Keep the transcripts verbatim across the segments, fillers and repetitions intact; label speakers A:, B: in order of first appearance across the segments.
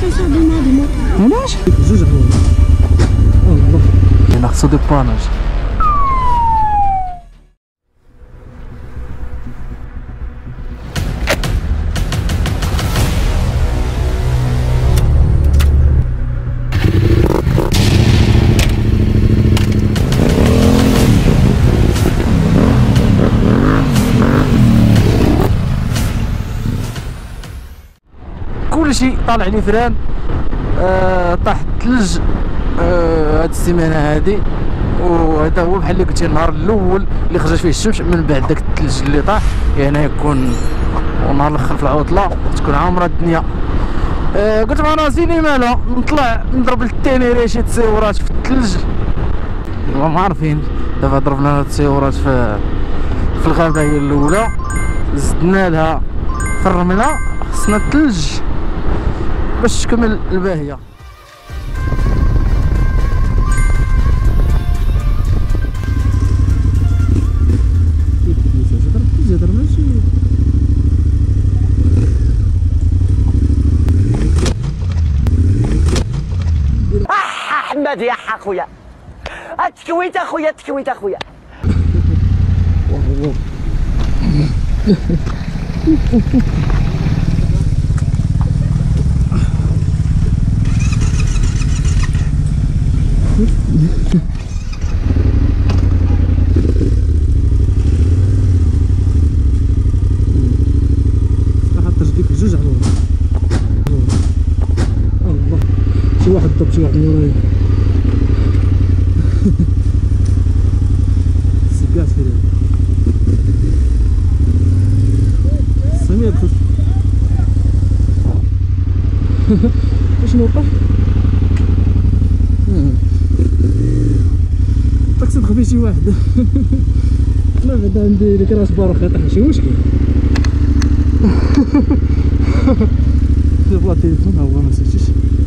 A: علاش؟ جوج حوايج والله انا خصو دي باناج. كلشي طالع لي فران. آه طاح الثلج آه هاد السيمانه هادي، وهذا هو بحال اللي قلتي النهار الاول اللي خرجت فيه الشمس من بعد داك الثلج اللي طاح. يعني يكون ونهار الاخر في العطله تكون عامره الدنيا. آه قلت مع راسي لي مالها نطلع نضرب للتينيري شي تصاورات في الثلج. ما عارفين دابا ضربنا لها تصاورات في في الغابه هي الاولى، زدنا لها في الرمله، خصنا الثلج باش تكمل الباهيه.
B: احمد يا اخويا التكويت اخويا التكويت اخويا.
A: حط جديك بجوج على ورا. الله شي واحد ضرب شي واحد من ورايا. سقات في هذا سمير دخل. واش نوقف؟ طاكسي دخل فيه شي واحد. لا بعدا عندي ديك راس باروخ يطيح ماشي مشكل. شوف لا تليفون ها هو ما نسيتيش.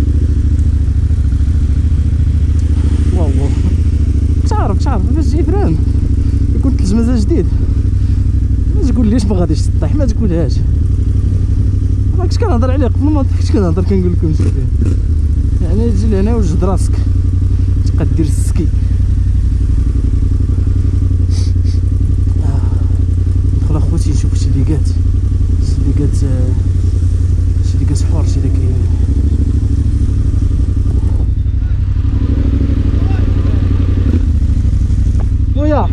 A: واو واو مش عارف مش عارف باش تجي فران يكون الثلج مازال جديد. ما تقوليش ما غاديش تطيح، ما تقولهاش. ما كنتش كنهضر عليه قبل ما كنت كنهضر كنقول لكم شي فيه. يعني تجي لهنا وجد راسك تبقى دير السكي. ندخل اخوتي نشوف شي ليكات شي ليكات شي ليكات حور شي اللي كاين. ويا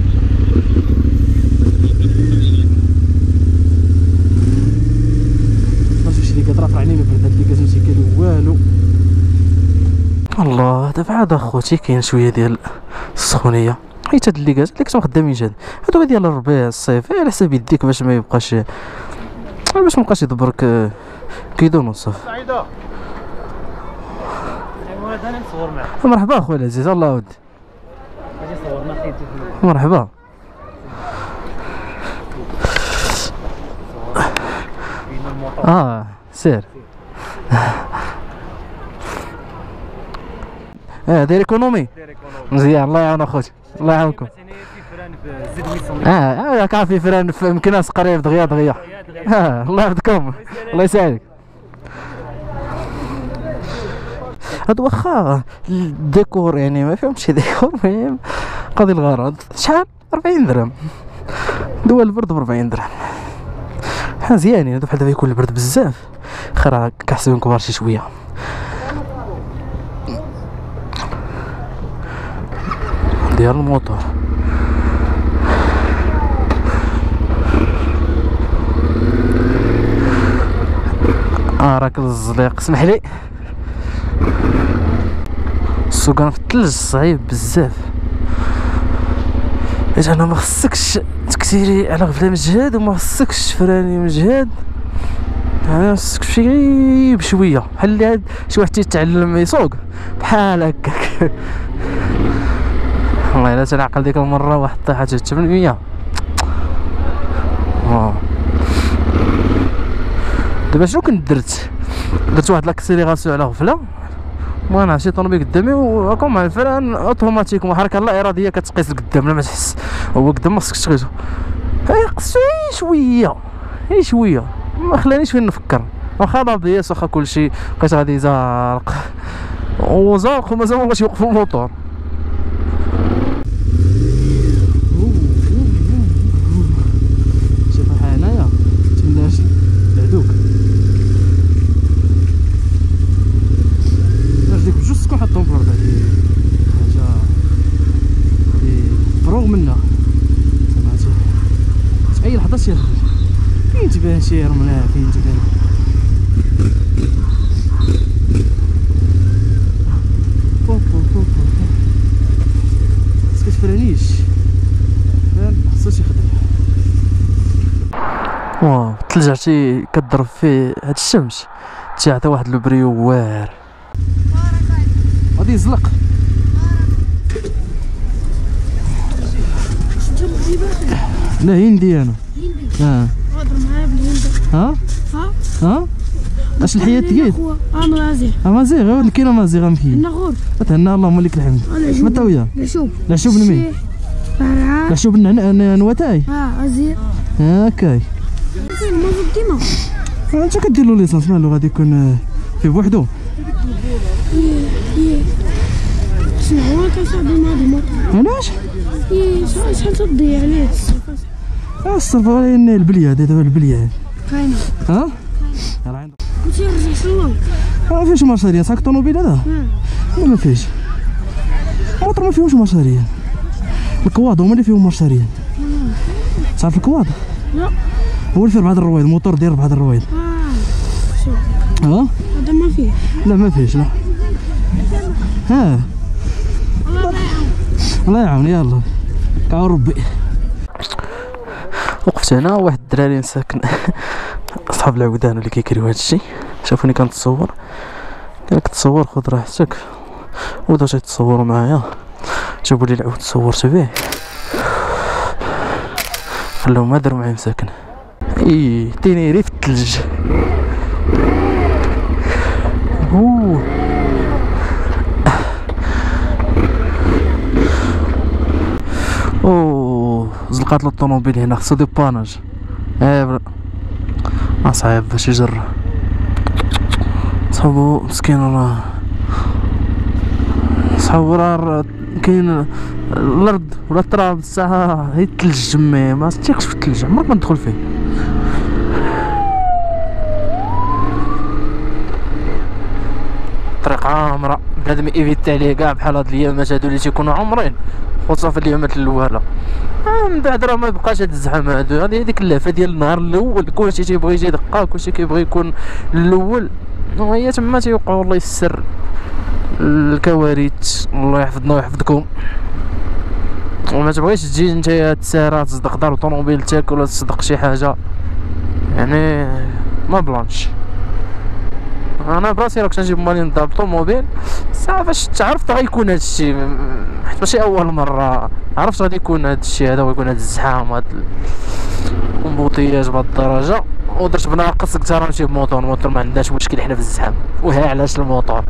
A: نشوف شي ليكات رافع عينينا برد. هاد ليكات ماشي كاين والو. الله دابا عاد اخوتي كاين شويه ديال السخونيه، حيت هاد الليكات اللي كنتو خدامين جاد هادو ديال الربيع الصيف على حساب يديك باش ما يبقاش باش مابقاش يدبرك كيدون وصف.
C: سعيده ايوا هذا انا نصور معاك.
A: مرحبا اخويا العزيز. الله ودي
C: اجي صورنا خيتي
A: مرحبا. اه سير. اه داير ايكونومي مزيان. الله يعاون اخوتي الله يعاونكم. اه راك عارف في فران في مكناس قريب دغيا دغيا. اه الله يحفظكم الله يسعدك. هاد واخا الديكور يعني ما فهمتش ديكور، المهم قاضي الغرض. شحال؟ أربعين درهم. دول البرد ب أربعين درهم. ها زيانين هادو. بحال دابا يكون البرد بزاف خير كنحسبهم كبار شي شويه. ديال الموتور اه راك الزليق اسمح لي. السوقان في الثلج صعيب بزاف. حيت انا ما خصكش تكثيري على غفله مجهد وما خصكش فراني مجهد. انا خصك تمشي بشويه بحال اللي هاد شي واحد تيتعلم يسوق بحال هكاك. والله الا تنعقل ديك المره واحد طيحه ثمانمية. واو دابا شنو كنت درت؟ درت واحد لاكسيليغاسيون على غفله وانا شي طوموبيل قدامي وهاكا مع الفران اوتوماتيك وحركه لا اراديه كتقيس لقدام بلا ما تحس. هو قدام ما خصكش تقيسو. اي قصو شويه غير شويه ما خلانيش فين نفكر. واخا لابيس واخا كلشي بقيت غادي زارق وزارق ومازال مابغاش يوقفوا الموتور. شوف ها هنايا تمناش بعدوك واش ديك بجوج سكون حطهم في الارض. هادي حاجه هادي فروغ منها سمعتي اي لحظه شي فين تبان شي رمله فين تبان. بس كتفرانيش فين خصو شي خدمه. واو الثلج عرفتي كضرب فيه هاد الشمس تيعطي واحد لوبريو واعر. غادي يزلق لا هندي انا. اه
D: هضر معايا بالهندي.
A: ها
D: ها
A: ها اش الحياه تقيت.
D: اه مازيغ
A: امازيغ غير اللي كاين امازيغ مكين.
D: انا غور
A: تهنا اللهم لك الحمد. متى ويا
D: العشوب
A: العشوب نمي
D: فرعان
A: العشوب نواتاي.
D: اه ازير
A: هاكاي
D: الموضوع ديما
A: انت كدير له ليسانس مالو غادي يكون فيه بوحدو.
D: شنو هو كيصاحب الماضي الموطور
A: علاش؟
D: شحال تضيع عليه
A: الصرفه البليه هذه دابا البليه
D: كاينه.
A: ها راه عندك
D: ماشي رجع شلون
A: ما فيهش مشاريع صاك الطوموبيل هذا لا ما فيهش الموطور ما فيهوش مشاريع. الكواض هما اللي فيهم مشاريع. تعرف الكواض؟
D: لا
A: هو اللي فيه ربعة الرويض الموتور داير ربعة الرويض.
D: اه شوف
A: ها
D: هذا ما فيه.
A: لا ما فيهش لا. ها الله يعاون يلا كاع ربي. وقفت هنا واحد الدراري ساكن صحاب العودان اللي كيكريو هادشي شافوني كنتصور قال لك تصور خذ راحتك وبداو تيتصوروا معايا جابوا لي العود تصورت به خلوهم ما داروا معايا مساكن. اي تينيري في الثلج. اوه اوه زلقات له الطوموبيل هنا خصو دي باناج. ايه صعيب باش يجرى صحابو مسكين راه صحابو راه كاين الارض ولا التراب الساعه هي الثلج تما ما تيقش في الثلج عمرك ما تدخل فيه. طريق عامره بنادم ايفيتي عليه كاع بحال هاد الايامات هادو اللي تيكونوا عامرين خصوصا في الايامات الاولى. من بعد راه ما بقاش هاد الزحام هادو. هادي هذيك اللهفه ديال النهار الاول كلشي تيبغي يجي دقه كلشي كيبغي يكون الاول وهي تما تيوقعوا الله يسر الكوارث. الله يحفظنا ويحفظكم. وما تبغيش تجي نتايا تسارع تصدق دار طوموبيل تاك ولا تصدق شي حاجه يعني ما بلانش. انا براسي راك نجيب مالي نضرب طوموبيل صافي باش تعرفت غيكون هادشي حيت ماشي اول مره عرفت غادي يكون هادشي هذا ويكون هاد الزحام هاد الامبوطياج بهاد الدرجه ودرت بناقص قلت راه نمشي بموطور. الموطور ما عندهاش مشكل حنا في الزحام وها علاش الموطور.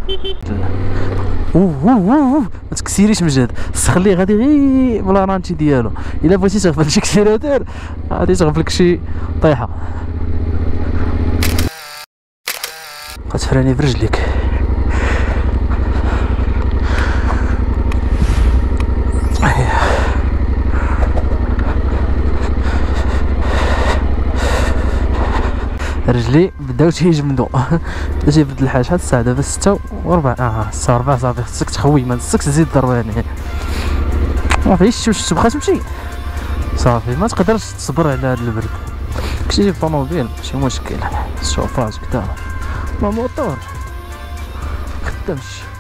A: اوه اوه اوه ما تكسيريش مجاد خليه غادي غير بلا رانتي ديالو. الا بغيتي تغفل شي كسيراتور غادي تغفلك شي طيحه غتفراني برجليك. رجلي بداو تيجمدوا باش يبدل الحال. شحال الساعه دابا ستة وربع اه الساعه ربعة صافي خصك تخوي ما خصكش تزيد ضرباني صافي شتو تبغى تمشي صافي ما تقدرش تصبر على هاد البرد. كنتي تجيب طوموبيل ماشي مشكل الشوفاج كدا ما موطور خدامش.